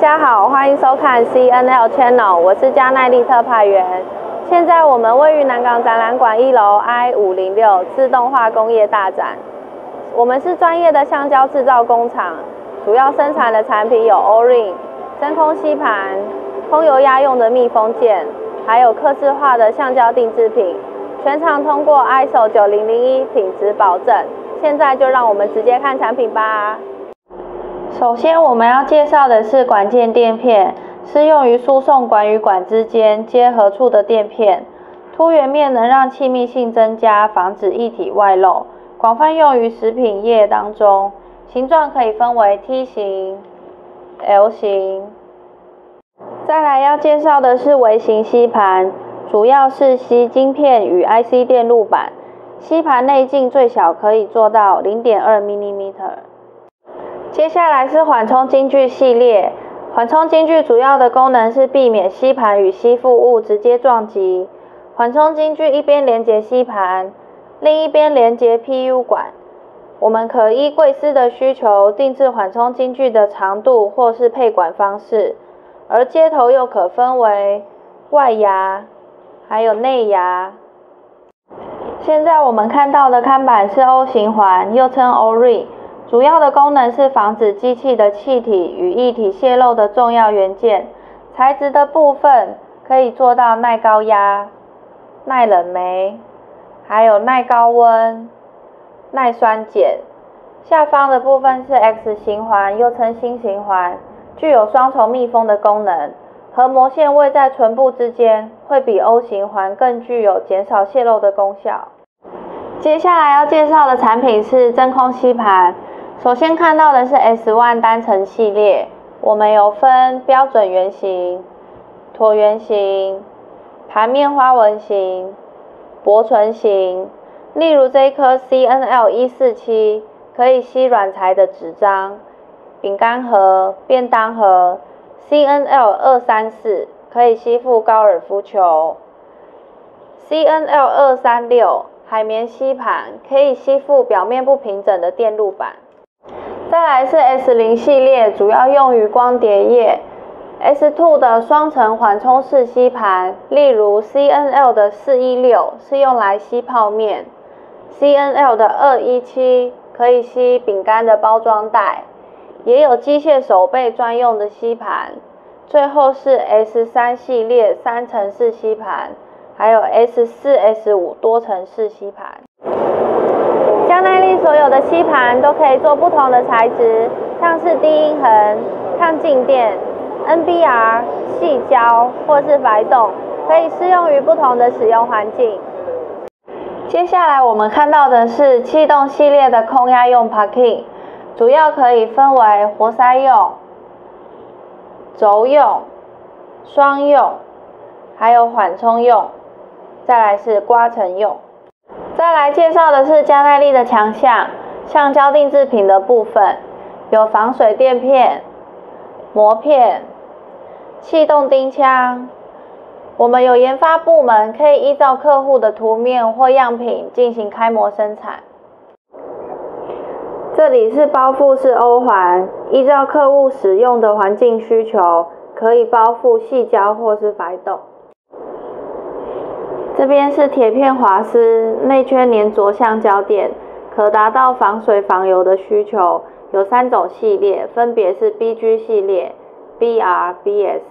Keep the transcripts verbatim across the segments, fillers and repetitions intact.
家好，欢迎收看 C N L Channel， 我是加耐力特派员。现在我们位于南港展览馆一楼 I 五零六自动化工业大展。我们是专业的橡胶制造工厂，主要生产的产品有 O-ring、真空吸盘、空油压用的密封件，还有客制化的橡胶定制品，全厂通过 I S O 九零零一品质保证。现在就让我们直接看产品吧。首先，我们要介绍的是管件垫片，是用于输送管与管之间接合处的垫片。凸圆面能让气密性增加，防止液体外漏，广泛用于食品业当中。形状可以分为 T 型、L 型。再来要介绍的是微型吸盘，主要是吸晶片与 I C 电路板。吸盘内径最小可以做到 零点二 毫米。接下来是缓冲晶具系列，缓冲晶具主要的功能是避免吸盘与吸附物直接撞击。缓冲晶具一边连接吸盘，另一边连接 P U 管。我们可依贵司的需求定制缓冲晶具的长度或是配管方式，而接头又可分为外牙还有内牙。现在我们看到的看板是 O 型环，又称 O-ring。主要的功能是防止机器的气体与液体泄漏的重要元件。材质的部分可以做到耐高压、耐冷媒，还有耐高温、耐酸碱。下方的部分是 X 型环，又称星形环，具有双重密封的功能。核膜线位在唇部之间，会比 O 型环更具有减少泄漏的功效。接下来要介绍的产品是真空吸盘。首先看到的是 S 一 单层系列，我们有分标准圆形、椭圆形、盘面花纹型、薄唇型。例如这一颗 C N L 一四七可以吸软材的纸张、饼干盒、便当盒。C N L 二三四可以吸附高尔夫球。C N L 二三六海绵吸盘可以吸附表面不平整的电路板。再来是 S 零 系列，主要用于光碟业。S 二 的双层缓冲式吸盘，例如 C N L 的四一六是用来吸泡面， C N L 的二一七可以吸饼干的包装袋，也有机械手背专用的吸盘。最后是 S 三 系列三层式吸盘，还有 S 四 S 五 多层式吸盘。加耐力所有的吸盘都可以做不同的材质，像是低音痕、抗静电、N B R、细胶或是白洞，可以适用于不同的使用环境。接下来我们看到的是气动系列的空压用 Parking， 主要可以分为活塞用、轴用、双用，还有缓冲用，再来是刮层用。再来介绍的是加耐力的强项，橡胶定制品的部分，有防水垫片、膜片、气动钉枪。我们有研发部门，可以依照客户的图面或样品进行开模生产。这里是包覆式欧环，依照客户使用的环境需求，可以包覆细胶或是白洞。这边是铁片滑丝，内圈粘着橡胶垫，可达到防水防油的需求。有三种系列，分别是 B G 系列、B R、B S。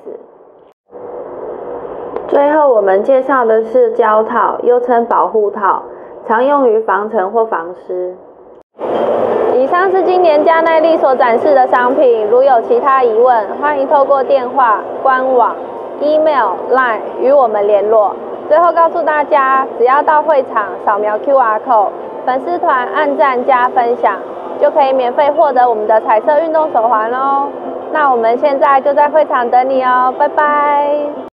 最后我们介绍的是胶套，又称保护套，常用于防尘或防湿。以上是今年加耐力所展示的商品，如有其他疑问，欢迎透过电话、官网、email、line 与我们联络。最后告诉大家，只要到会场扫描 Q R code， 粉丝团按赞加分享，就可以免费获得我们的彩色运动手环哦。那我们现在就在会场等你哦，拜拜。